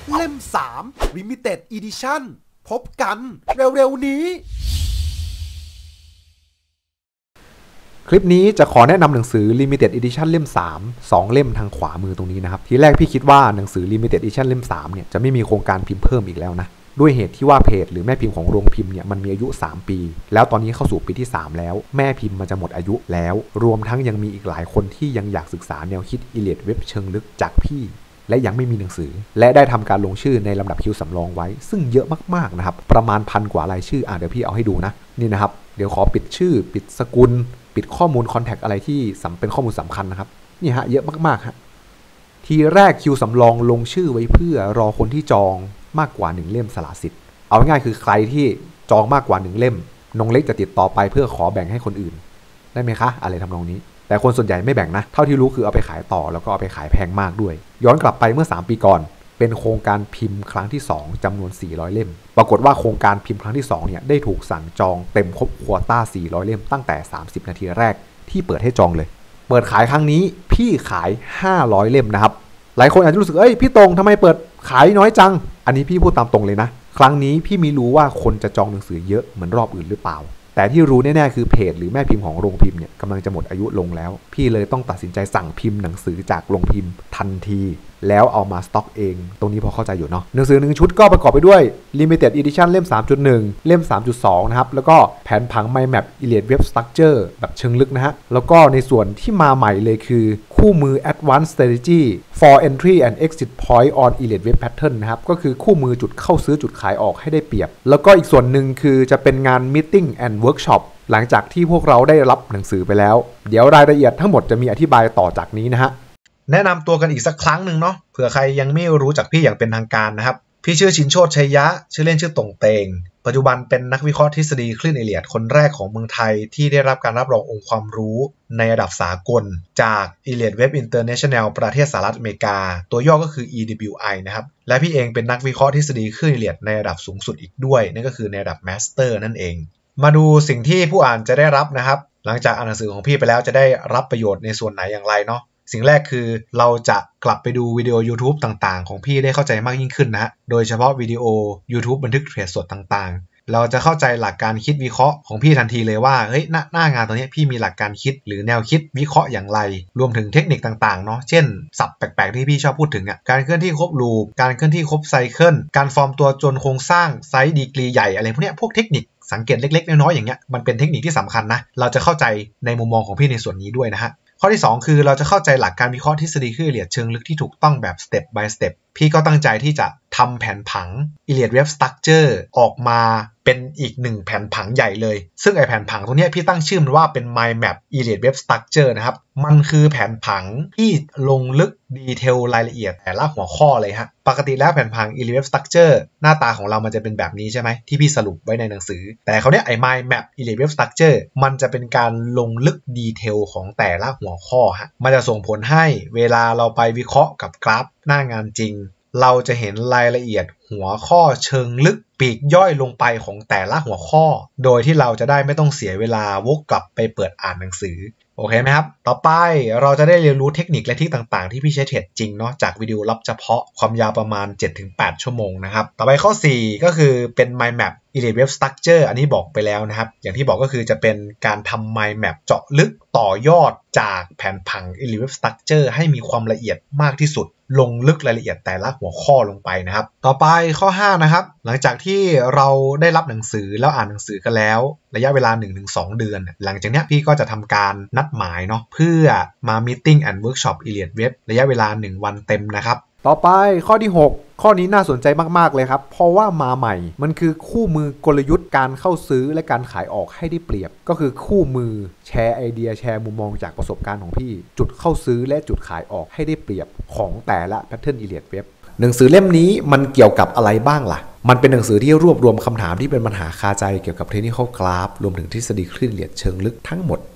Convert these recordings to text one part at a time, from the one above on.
เล่ม3 Limited Edition พบกันเร็วๆนี้คลิปนี้จะขอแนะนำหนังสือ Limited Edition เล่ม3 2เล่มทางขวามือตรงนี้นะครับทีแรกพี่คิดว่าหนังสือ Limited Edition เล่ม3เนี่ยจะไม่มีโครงการพิมพ์เพิ่มอีกแล้วนะด้วยเหตุที่ว่าเพจหรือแม่พิมพ์ของโรงพิมพ์เนี่ยมันมีอายุ3ปีแล้วตอนนี้เข้าสู่ปีที่3แล้วแม่พิมพ์มันจะหมดอายุแล้วรวมทั้งยังมีอีกหลายคนที่ยังอยากศึกษาแนวคิดอิเลียดเว็บเชิงลึกจากพี่และยังไม่มีหนังสือและได้ทำการลงชื่อในลำดับคิวสำรองไว้ซึ่งเยอะมากๆนะครับประมาณ1,000 กว่ารายชื่อเดี๋ยวพี่เอาให้ดูนะนี่นะครับเดี๋ยวขอปิดชื่อปิดสกุลปิดข้อมูลคอนแทคอะไรที่เป็นข้อมูลสำคัญนะครับนี่ฮะเยอะมากๆฮะทีแรกคิวสำรองลงชื่อไว้เพื่อรอคนที่จองมากกว่า1เล่มสละสิทธิ์เอาง่ายๆคือใครที่จองมากกว่า1เล่มนงเล็กจะติดต่อไปเพื่อขอแบ่งให้คนอื่นได้ไหมคะอะไรทำนองนี้แต่คนส่วนใหญ่ไม่แบ่งนะเท่าที่รู้คือเอาไปขายต่อแล้วก็เอาไปขายแพงมากด้วยย้อนกลับไปเมื่อ3ปีก่อนเป็นโครงการพิมพ์ครั้งที่2จำนวน400เล่มปรากฏว่าโครงการพิมพ์ครั้งที่2เนี่ยได้ถูกสั่งจองเต็มครบควอต้า400เล่มตั้งแต่30นาทีแรกที่เปิดให้จองเลยเปิดขายครั้งนี้พี่ขาย500เล่มนะครับหลายคนอาจจะรู้สึกพี่ตรงทำไมเปิดขายน้อยจังอันนี้พี่พูดตามตรงเลยนะครั้งนี้พี่ไม่รู้ว่าคนจะจองหนังสือเยอะเหมือนรอบอื่นหรือเปล่าแต่ที่รู้แน่ๆคือเพจหรือแม่พิมพ์ของโรงพิมพ์เนี่ยกำลังจะหมดอายุลงแล้วพี่เลยต้องตัดสินใจสั่งพิมพ์หนังสือจากโรงพิมพ์ทันทีแล้วเอามาสต็อกเองตรงนี้พอเข้าใจอยู่เนาะหนังสือ1ชุดก็ประกอบไปด้วย Limited Edition เล่ม 3.1 เล่ม 3.2 นะครับแล้วก็แผนผัง Mind Map Iliad Web Structure แบบเชิงลึกนะฮะแล้วก็ในส่วนที่มาใหม่เลยคือคู่มือ Advanced Strategy for Entry and Exit Point on Iliad Web Pattern นะครับก็คือคู่มือจุดเข้าซื้อจุดขายออกให้ได้เปรียบแล้วก็อีกส่วนหนึ่งคือจะเป็นงาน Meeting and Workshop หลังจากที่พวกเราได้รับหนังสือไปแล้วเดี๋ยวรายละเอียดทั้งหมดจะมีอธิบายต่อจากนี้นะฮะแนะนำตัวกันอีกสักครั้งหนึ่งเนาะเผื่อใครยังไม่รู้จักพี่อย่างเป็นทางการนะครับพี่ชื่อชินโชติ ชัยยะชื่อเล่นชื่อตงเตงปัจจุบันเป็นนักวิเคราะห์ทฤษฎีคลื่นเอเลียดคนแรกของเมืองไทยที่ได้รับการรับรององค์ความรู้ในระดับสากลจาก Iliad Web International ประเทศสหรัฐอเมริกาตัวย่อก็คือ EWI นะครับและพี่เองเป็นนักวิเคราะห์ทฤษฎีคลื่นเอเลียดในระดับสูงสุดอีกด้วยนั่นก็คือในระดับ Master นั่นเองมาดูสิ่งที่ผู้อ่านจะได้รับนะครับหลังจากอ่านหนังสือของพี่ไปแล้วจะได้รับประโยชน์ในส่วนไหนอย่างไรเนาะสิ่งแรกคือเราจะกลับไปดูวิดีโอ YouTube ต่างๆของพี่ได้เข้าใจมากยิ่งขึ้นนะฮะโดยเฉพาะวิดีโอ YouTube บันทึกเทรดสดต่างๆเราจะเข้าใจหลักการคิดวิเคราะห์ของพี่ทันทีเลยว่าหน้างานตรงนี้พี่มีหลักการคิดหรือแนวคิดวิเคราะห์อย่างไรรวมถึงเทคนิคต่างๆเนาะเช่นศัพท์แปลกๆที่พี่ชอบพูดถึงการเคลื่อนที่ครบลูปการเคลื่อนที่ครบไซเคิลการฟอร์มตัวจนโครงสร้างไซส์ดีกรีใหญ่อะไรพวกนี้พวกเทคนิคสังเกตเล็กๆน้อยๆอย่างเงี้ยมันเป็นเทคนิคที่สำคัญนะเราจะเข้าใจในมุมมองของพี่ในส่วนนี้ด้วยนะฮะข้อที่2คือเราจะเข้าใจหลักการวิเคราะห์ทฤษฎีคลื่นเอเลียดเชิงลึกที่ถูกต้องแบบ step by step พี่ก็ตั้งใจที่จะทำแผนผัง Iliad Web Structure ออกมาเป็นอีก1แผนผังใหญ่เลยซึ่งไอแผนผังตรงนี้พี่ตั้งชื่อมันว่าเป็น Mind Map Iliad Web Structure นะครับมันคือแผนผังที่ลงลึกดีเทลรายละเอียดแต่ละหัวข้อเลยฮะปกติแล้วแผนผัง Iliad Web Structure หน้าตาของเรามันจะเป็นแบบนี้ใช่ไหมที่พี่สรุปไว้ในหนังสือแต่เขาเนี่ยไอ Mind Map Iliad Web Structure มันจะเป็นการลงลึกดีเทลของแต่ละหัวข้อฮะมันจะส่งผลให้เวลาเราไปวิเคราะห์กับกราฟหน้างานจริงเราจะเห็นรายละเอียดหัวข้อเชิงลึกปีกย่อยลงไปของแต่ละหัวข้อโดยที่เราจะได้ไม่ต้องเสียเวลาวกกลับไปเปิดอ่านหนังสือโอเคไหมครับต่อไปเราจะได้เรียนรู้เทคนิคและทริคต่างๆที่พี่ใช้เทรดจริงเนาะจากวิดีโอลับเฉพาะความยาวประมาณ 7-8 ชั่วโมงนะครับต่อไปข้อ4ก็คือเป็น Mind Map Iliad Web Structure อันนี้บอกไปแล้วนะครับอย่างที่บอกก็คือจะเป็นการทำ Mind Map เจาะลึกต่อยอดจากแผนผัง Iliad Web Structure ให้มีความละเอียดมากที่สุดลงลึกรายละเอียดแต่ละหัวข้อลงไปนะครับต่อไปข้อ5นะครับหลังจากที่เราได้รับหนังสือแล้วอ่านหนังสือกันแล้วระยะเวลา 1-2 เดือนหลังจากนี้พี่ก็จะทำการนัดหมายเนาะเพื่อมา Meeting and Workshop Iliad Web ระยะเวลา1วันเต็มนะครับต่อไปข้อที่6ข้อนี้น่าสนใจมากๆเลยครับเพราะว่ามาใหม่มันคือคู่มือกลยุทธ์การเข้าซื้อและการขายออกให้ได้เปรียบก็คือคู่มือแชร์ไอเดียแชร์มุมมองจากประสบการณ์ของพี่จุดเข้าซื้อและจุดขายออกให้ได้เปรียบของแต่ละ Pattern Iliad Web หนังสือเล่มนี้มันเกี่ยวกับอะไรบ้างล่ะมันเป็นหนังสือที่รวบรวมคำถามที่เป็นปัญหาคาใจเกี่ยวกับ Technical Graph รวมถึงทฤษฎีคลื่นเอเลียดเชิงลึกทั้งหมด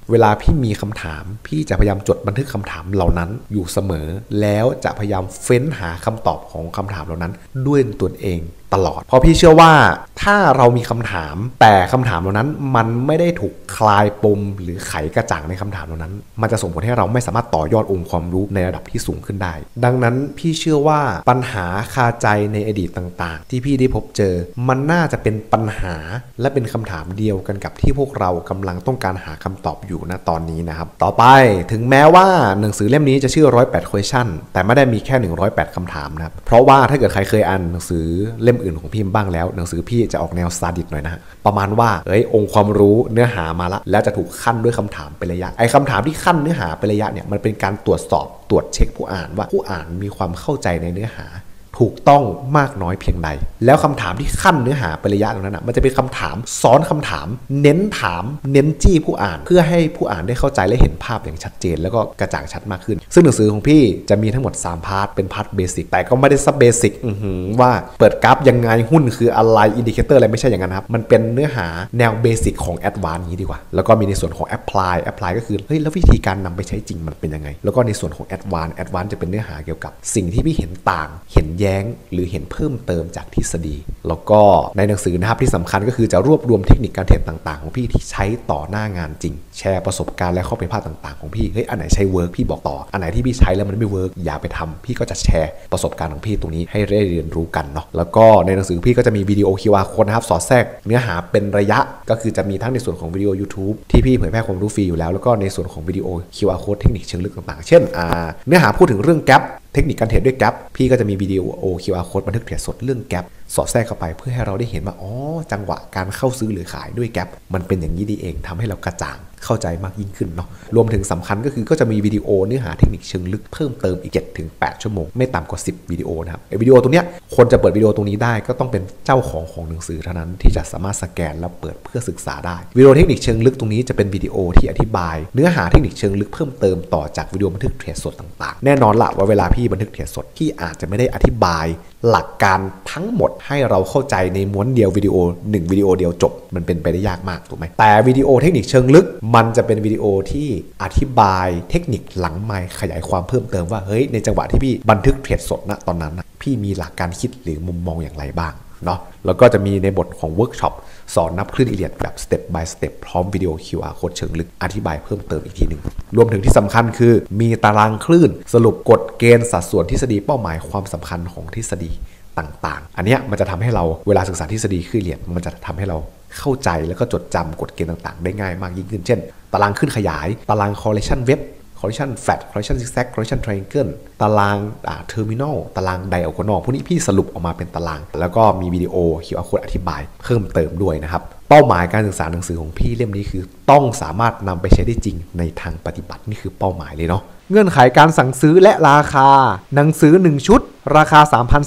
เวลาพี่มีคำถามพี่จะพยายามจดบันทึกคำถามเหล่านั้นอยู่เสมอแล้วจะพยายามเฟ้นหาคำตอบของคำถามเหล่านั้นด้วยตัวเองตลอดเพราะพี่เชื่อว่าถ้าเรามีคำถามแต่คำถามเหล่านั้นมันไม่ได้ถูกคลายปมหรือไขกระจ่างในคำถามเหล่านั้นมันจะส่งผลให้เราไม่สามารถต่อยอดองค์ความรู้ในระดับที่สูงขึ้นได้ดังนั้นพี่เชื่อว่าปัญหาคาใจในอดีตต่างๆที่พี่ได้พบเจอมันน่าจะเป็นปัญหาและเป็นคำถามเดียวกันกับที่พวกเรากำลังต้องการหาคำตอบอยู่ณตอนนี้นะครับต่อไปถึงแม้ว่าหนังสือเล่มนี้จะชื่อ108 question แต่ไม่ได้มีแค่108คำถามนะครับเพราะว่าถ้าเกิดใครเคยอ่านหนังสือเล่มอื่นของพี่บ้างแล้วหนังสือพี่จะออกแนวซาดิสหน่อยนะฮะประมาณว่าองค์ความรู้เนื้อหามาแล้วจะถูกขั้นด้วยคำถามเป็นระยะไอ้คำถามที่ขั้นเนื้อหาเป็นระยะเนี่ยมันเป็นการตรวจสอบตรวจเช็คผู้อ่านว่าผู้อ่านมีความเข้าใจในเนื้อหาถูกต้องมากน้อยเพียงใดแล้วคำถามที่ขั้นเนื้อหาเป็นระยะตรงนั้นนะมันจะเป็นคำถามซ้อนคำถามเน้นถามเน้นจี้ผู้อ่านเพื่อให้ผู้อ่านได้เข้าใจและเห็นภาพอย่างชัดเจนแล้วก็กระจ่างชัดมากขึ้นซึ่งหนังสือของพี่จะมีทั้งหมด3พาร์ทเป็นพาร์ทเบสิกแต่ก็ไม่ได้ซับเบสิกว่าเปิดกราฟยังไงหุ้นคืออะไรอินดิเคเตอร์อะไรไม่ใช่อย่างนั้นครับมันเป็นเนื้อหาแนวเบสิกของแอดวานซ์นี้ดีกว่าแล้วก็มีในส่วนของแอพพลายก็คือแล้ววิธีการนำไปใช้จริงมันเป็นยังไงแล้วก็ในส่วนของแอดวานซ์จะเป็นเนื้อหาเกี่ยวกับสิ่งที่พี่เห็นต่างเห็นแย้งหรือเห็นเพิ่มเติมจากทฤษฎีแล้วก็ในหนังสือนะครับที่สำคัญก็คือจะรวบรวมเทคนิคการเทรดต่างๆของพี่ที่ใช้ต่อหน้างานจริงแชร์ประสบการณ์และข้อผิดพลาดต่างๆของพี่อันไหนใช้เวิร์กพี่บอกต่ออันไหนที่พี่ใช้แล้วมันไม่เวิร์กอย่าไปทำพี่ก็จะแชร์ประสบการณ์ของพี่ตรงนี้ให้ได้เรียนรู้กันเนาะแล้วก็ในหนังสือพี่ก็จะมีวิดีโอ QR Code นะครับสอดแทรกเนื้อหาเป็นระยะก็คือจะมีทั้งในส่วนของวิดีโอ YouTube ที่พี่เผยแพร่ความรู้ฟรีอยู่แล้วก็ในส่วนของวิดีโอ QR Code เทคนิคเชิงลึกต่างๆเช่นเนื้อหาพูดถึงเรื่องแก๊ปเทคนิคการเทรดด้วยแก๊ปพี่ก็จะมีวิดีโอ QR Code บันทึกเทรดสดเรื่องแก๊ปสอดแทรกเข้าไปเพื่อให้เราได้เห็นว่าจังหวะการเข้าซื้อหรือขายด้วยแก๊ปมันเป็นอย่างนี้ดีเองทำให้เรากระจ่างเข้าใจมากยิ่งขึ้นเนาะรวมถึงสำคัญก็จะมีวิดีโอเนื้อหาเทคนิคเชิงลึกเพิ่มเติมอีก 7-8 ชั่วโมงไม่ต่ำกว่า10วิดีโอนะครับวิดีโอตรงเนี้ยคนจะเปิดวิดีโอตรงนี้ได้ก็ต้องเป็นเจ้าของหนังสือเท่านั้นที่จะสามารถสแกนแล้วเปิดเพื่อศึกษาได้วิดีโอเทคนิคเชิงลึกตรงนี้จะเป็นวิดีโอที่อธิบายเนื้อหาเทคนิคเชิงลึกเพิ่มเติมต่อจากวิดีโอบันทึกเทรดสดต่างๆแน่นอนละว่าเวลาพี่บันทึกเทรดสดพี่อาจจะไม่ได้อธิบายหลักการทั้งหมดให้เราเข้าใจในม้วนเดียววิดีโอ1วิดีโอเดียวจบมันเป็นไปได้ยากมากถูกไหมแต่วิดีโอเทคนิคเชิงลึกมันจะเป็นวิดีโอที่อธิบายเทคนิคหลังไมค์ขยายความเพิ่มเติมว่าในจังหวะที่พี่บันทึกเทรดสดตอนนั้นพี่มีหลักการคิดหรือมุมมองอย่างไรบ้างเนาะแล้วก็จะมีในบทของเวิร์กช็อปสอนนับคลื่นอีเลียดแบบ step by step พร้อมวิดีโอ QR Code เชิงลึกอธิบายเพิ่มเติมอีกทีหนึ่งรวมถึงที่สำคัญคือมีตารางคลื่นสรุปกฎเกณฑ์สัดส่วนทฤษฎีเป้าหมายความสำคัญของทฤษฎีต่างๆอันนี้มันจะทำให้เราเวลาศึกษาทฤษฎีคลื่นอีเลียดมันจะทำให้เราเข้าใจแล้วก็จดจำกฎเกณฑ์ต่างๆได้ง่ายมากยิ่งขึ้นเช่นตารางขึ้นขยายตาราง correlation web correlation flat correlation zigzag correlation triangle ตารางterminal ตาราง diagonal พวกนี้พี่สรุปออกมาเป็นตารางแล้วก็มีวิดีโอ QR Code อธิบายเพิ่มเติมด้วยนะครับเป้าหมายการศึกษาหนังสือของพี่เล่มนี้คือต้องสามารถนำไปใช้ได้จริงในทางปฏิบัตินี่คือเป้าหมายเลยเนาะเงื่อนไขการสั่งซื้อและราคาหนังสือ1ชุดราคา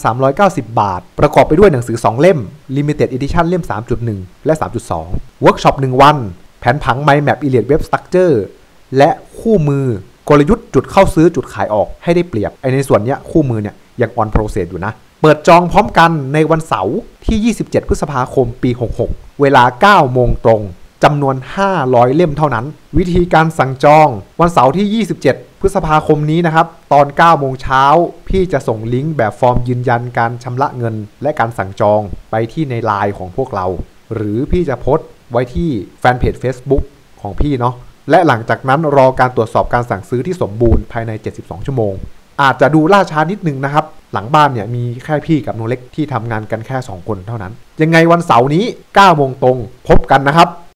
3,390 บาทประกอบไปด้วยหนังสือ2เล่ม Limited Edition เล่ม 3.1 และ 3.2 Workshop 1 วันแผนผัง Mind Map Elliott Web Structure และคู่มือกลยุทธ์จุดเข้าซื้อจุดขายออกให้ได้เปรียบในส่วนนี้คู่มือเนี่ยยัง on process อยู่นะเปิดจองพร้อมกันในวันเสาร์ที่27พฤษภาคมปี66เวลา 9 โมงตรงจำนวน500เล่มเท่านั้นวิธีการสั่งจองวันเสาร์ที่27พฤษภาคมนี้นะครับตอน 9 โมงเช้าพี่จะส่งลิงก์แบบฟอร์มยืนยันการชำระเงินและการสั่งจองไปที่ใน LINE ของพวกเราหรือพี่จะโพสต์ไว้ที่แฟนเพจ Facebook ของพี่เนาะและหลังจากนั้นรอการตรวจสอบการสั่งซื้อที่สมบูรณ์ภายใน72ชั่วโมงอาจจะดูล่าช้านิดนึงนะครับหลังบ้านเนี่ยมีแค่พี่กับโนเล็กที่ทำงานกันแค่2คนเท่านั้นยังไงวันเสาร์นี้ 9 โมงตรงพบกันนะครับ